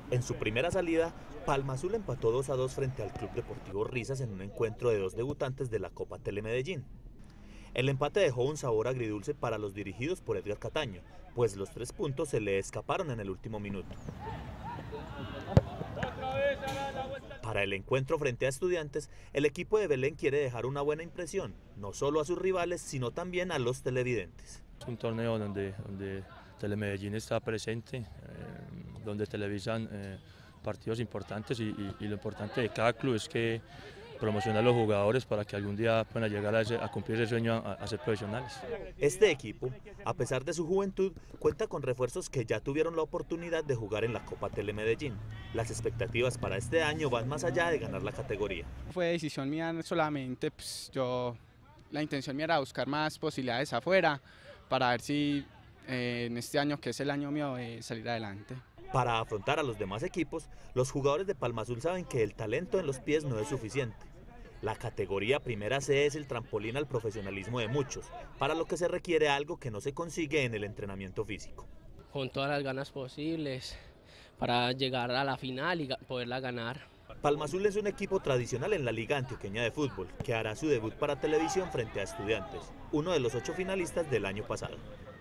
En su primera salida, Palma Azul empató 2-2 frente al Club Deportivo Risas en un encuentro de dos debutantes de la Copa Telemedellín. El empate dejó un sabor agridulce para los dirigidos por Edgar Cataño, pues los 3 puntos se le escaparon en el último minuto. Para el encuentro frente a Estudiantes, el equipo de Belén quiere dejar una buena impresión, no solo a sus rivales, sino también a los televidentes. Es un torneo donde Telemedellín está presente, donde televisan partidos importantes y lo importante de cada club es que promociona a los jugadores para que algún día puedan llegar a cumplir ese sueño a ser profesionales. Este equipo, a pesar de su juventud, cuenta con refuerzos que ya tuvieron la oportunidad de jugar en la Copa Telemedellín. Las expectativas para este año van más allá de ganar la categoría. Fue decisión mía solamente, la intención mía era buscar más posibilidades afuera para ver si en este año, que es el año mío, salir adelante. Para afrontar a los demás equipos, los jugadores de Palma Azul saben que el talento en los pies no es suficiente. La categoría Primera C es el trampolín al profesionalismo de muchos, para lo que se requiere algo que no se consigue en el entrenamiento físico. Con todas las ganas posibles para llegar a la final y poderla ganar. Palma Azul es un equipo tradicional en la Liga Antioqueña de Fútbol, que hará su debut para televisión frente a Estudiantes, uno de los 8 finalistas del año pasado.